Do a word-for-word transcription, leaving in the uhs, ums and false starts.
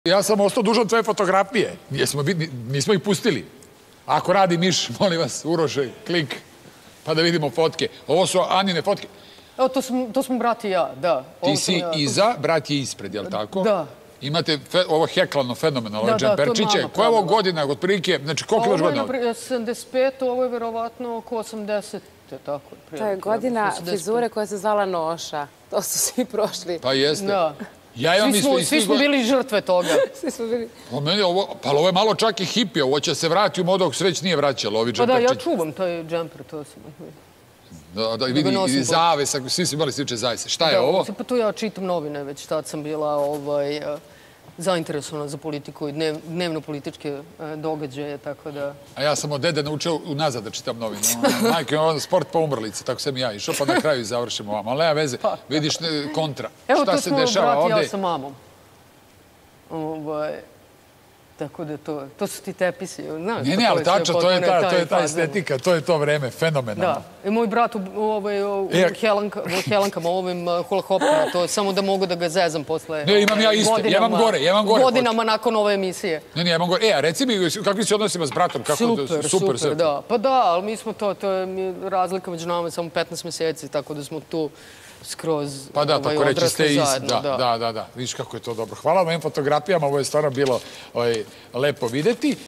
Ja sam ostao dužan tvoje fotografije. Nismo ih pustili. Ako radi miš, molim vas, Uroše, klik, pa da vidimo fotke. Ovo su Anine fotke. Evo, to smo brat i ja, da. Ti si iza, brat je ispred, je li tako? Da. Imate ovo heklano fenomenalno, džemperčiće. Koja je ovo godina, otprilike, znači koliko imaš godina? Ovo je sedamdeset pet, ovo je verovatno oko osamdeset. To je godina frizure koja se zvala Noša. To su svi prošli. Pa jeste. Da. Svi smo bili žrtve toga. Svi smo bili. Pa ovo je malo čak i hipija. Ovo će se vrati u modu ako se već nije vraćalo, ovi džemperčići. Pa da, ja džemperčići. čuvam taj džemper, to sam... Da, da, vidi, i zaves, svi su imali sliče zavese. Šta je ovo? Pa tu ja čitam novine, već tad sam bila zainteresovana za politiku i dnevno-političke događaje, tako da... A ja sam od dede naučio unazad da čitam novine. Majke, sport pa umrlice, tako sam i ja išao, pa na kraju i završimo vam. Ali nema veze, vidiš kontra. Šta se dešava ovde? Evo, to smo brat i ja sa mamom. Tako da to, to su ti tepisi. Ne, ne, ali tačno, to je ta estetika, to je to vreme, fenomenalno. Da, i moj brat u helankama, ovim hula-hopima, to je samo da mogu da ga zezam posle godinama nakon ove emisije. Ne, ne, ja imam gore. E, a reci mi, kakvi si odnosima s bratom? Super, super, da. Pa da, ali mi smo to, to je razlika među nama samo petnaest meseci, tako da smo tu skroz pa da, tako reći ste isti. Da, da, da. Vidiš kako je to dobro. Hvala vam ovim fotografijama, ovo je stvarno bilo lepo videti.